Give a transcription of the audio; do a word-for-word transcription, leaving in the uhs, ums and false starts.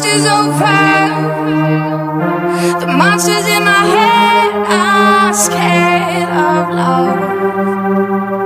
is over. The monsters in my head are scared of love.